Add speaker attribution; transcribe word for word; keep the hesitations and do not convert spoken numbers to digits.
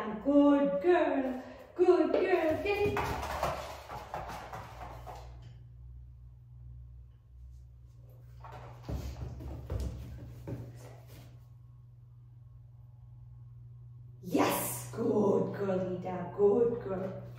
Speaker 1: down. Good girl. Good girl. Get it. Yes. Good girl, Lita. Good girl.